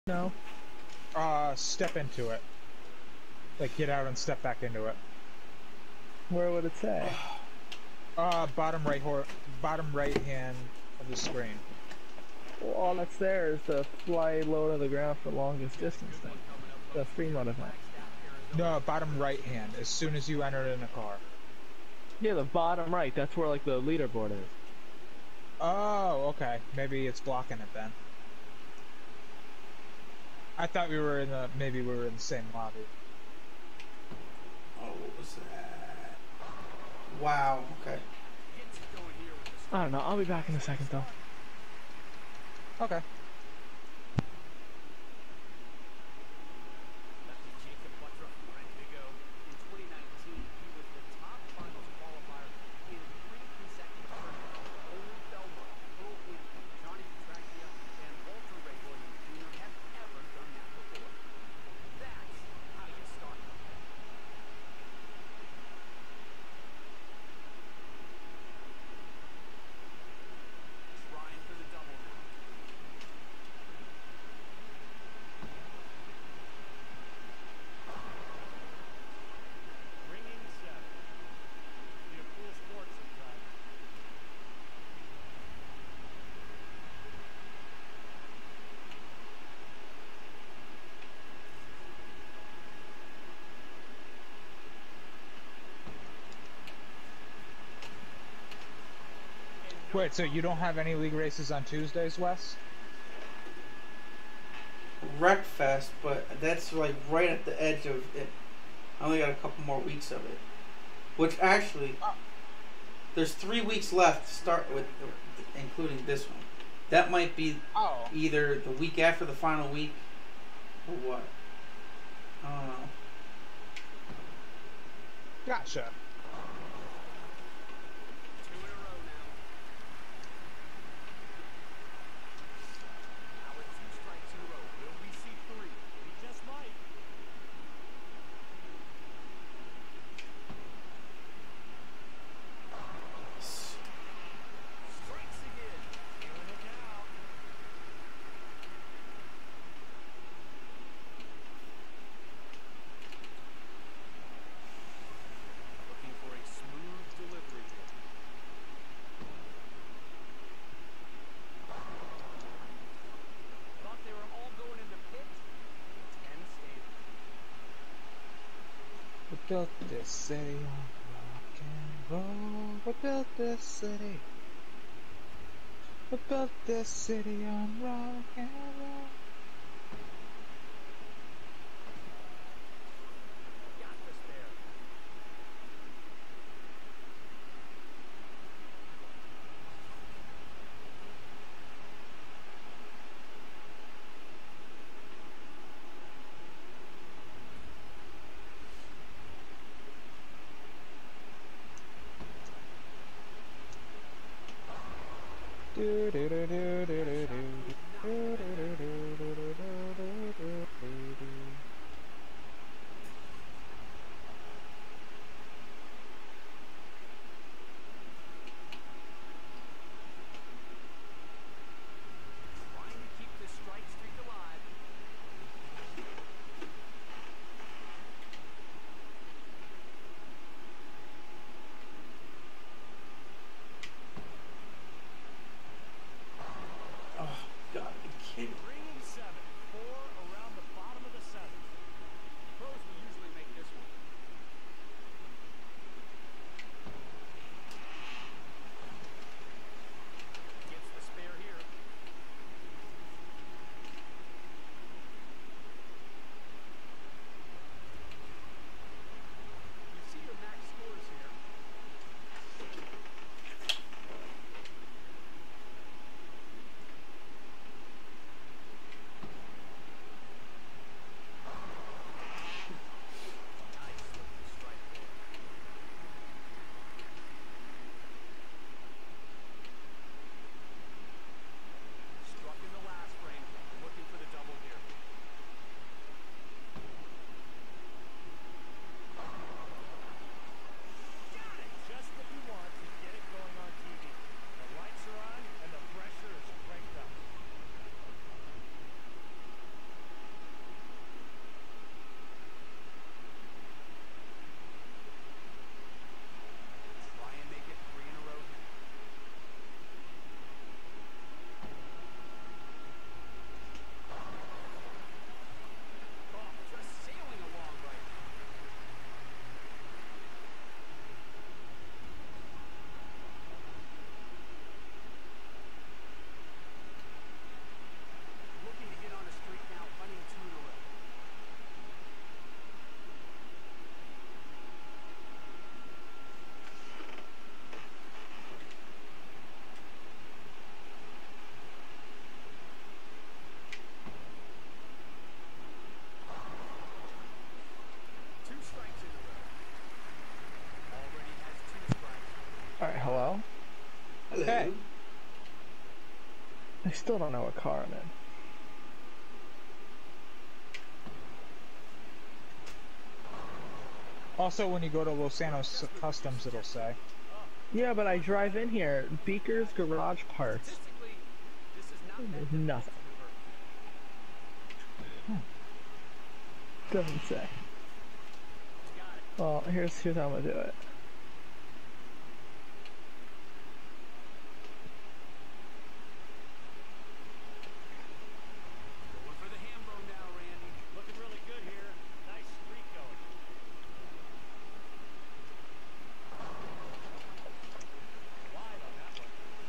No. Step into it. Like, get out and step back into it. Where would it say? Bottom right hand of the screen. Well, all that's there is the fly low to the ground for longest distance thing. The free mode event. No, bottom right hand, as soon as you enter in a car. Yeah, the bottom right. That's where like the leaderboard is. Oh, okay. Maybe it's blocking it then. I thought maybe we were in the same lobby. Oh, what was that? Wow, okay. I don't know. I'll be back in a second though. Okay. Jakob Buttruff ready to go. In 2019, he was the top finals qualifier in 3 consecutive tournaments. Only Belmar, Earl Whitney, Johnny Petraglia, and Walter Ray Williams Jr. have ever done that before. That's how you start. Trying for the double now. Ringing set. Be a cool sport sometimes. Wait, so you don't have any league races on Tuesdays, Wes? Wreckfest, but that's like right at the edge of it. I only got a couple more weeks of it. Which actually, there's 3 weeks left to start with, including this one. That might be either the week after the final week or what. I don't know. Gotcha. 2 in a row now. Now with 2 strikes in a row. Will we see 3? We just might. Strikes again. Feeling it now. Looking for a smooth delivery here. Thought they were all going in the pit. 10 stayed. We built this city on rock and roll. We built this city. We built this city on rock and roll. Got this there. Do do do do do do do do do do do. still don't know what car I'm in. Also, when you go to Los Santos Customs, it'll say. Yeah, but I drive in here. Beaker's Garage Parts. Statistically, this is not that There's difficult nothing. to maneuver. Doesn't say. Well, here's how I'm gonna do it. Going for the Hambo now, Randy. Looking really good here. Nice streak going. Wide on that one.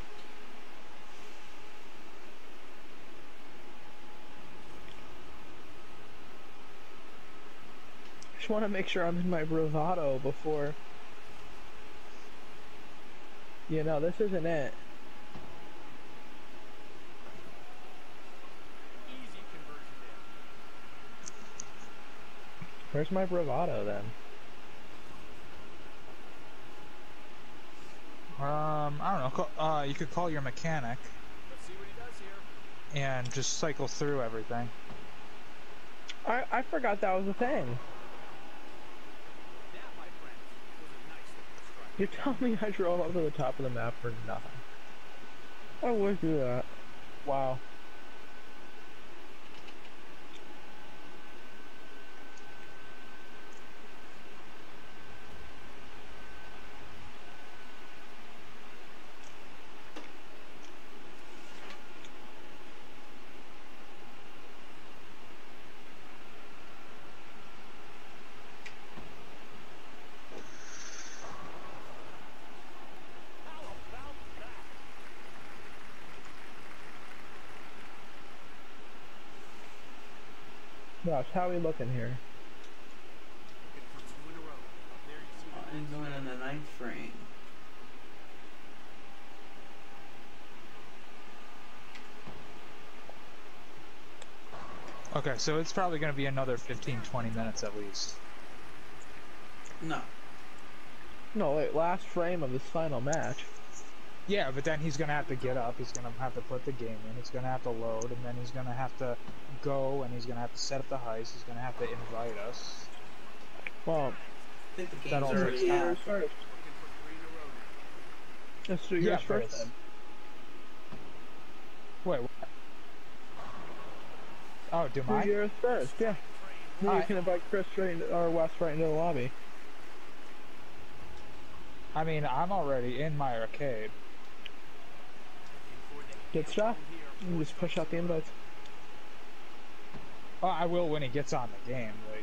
Just want to make sure I'm in my bravado before. You know, this isn't it. Easy conversion there. Where's my bravado then? I don't know. You could call your mechanic Let's see what he does here. and just cycle through everything. I forgot that was a thing. That, my friend, was a nice looking strike. You're telling me I drove up to the top of the map for nothing. I would do that. Wow. How about that? Gosh, how are we looking here? Looking for two in a row. Up there you see the I'm going in the 9th frame. Okay, so it's probably going to be another 15-20 minutes at least. No. No, wait, last frame of this final match. Yeah, but then he's going to have to get up, he's going to have to put the game in, he's going to have to load, and then he's going to have to go, and he's going to have to set up the heist, he's going to have to invite us. Well, I think the That game's all already takes out. yours first. looking for three in a row now. Let's do yours Yeah, first but- then. Wait, what? Oh, do Do mine? yours first, yeah. Then you Alright. can invite Chris right or Wes right into the lobby. I mean, I'm already in my arcade. Good stuff. You can just push out the invites. Oh, I will when he gets on the game, like...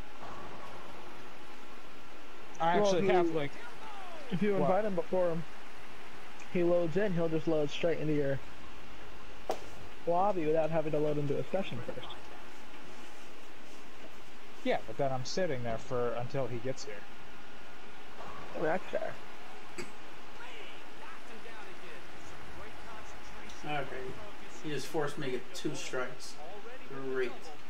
I Well, actually he- have, like... If you What? invite him before he loads in, he'll just load straight into your lobby without having to load into a session first. Yeah, but then I'm sitting there for until he gets here. Well, that's fair. Okay. He just forced me to get 2 strikes. Great.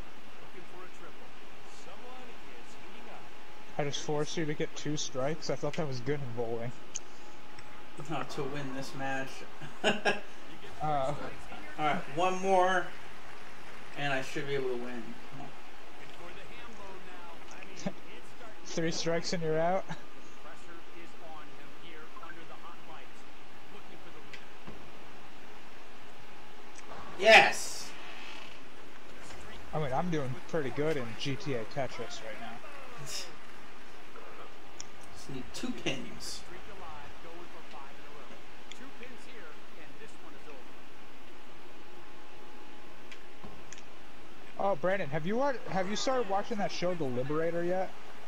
I just forced you to get 2 strikes? I thought that was good in bowling. Not to win this match. Alright, one more. And I should be able to win. Come on. 3 strikes and you're out? Pressure is on him here under the hot lights. Looking for the win. Yes! I mean, I'm doing pretty good in GTA Tetris right now. Just need 2 pins. Streak alive, going for 5 in a row. 2 pins here, and this one is over. Oh, Brandon, have you started watching that show, The Liberator, yet?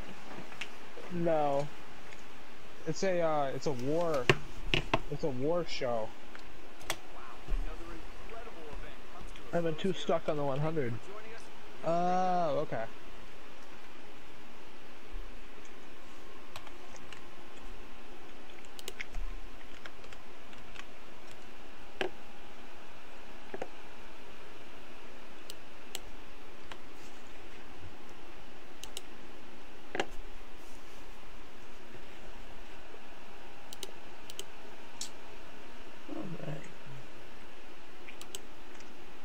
No. It's a war show. Another incredible event comes to us. I've been too stuck on the 100. Joining us. Oh, okay. Alright.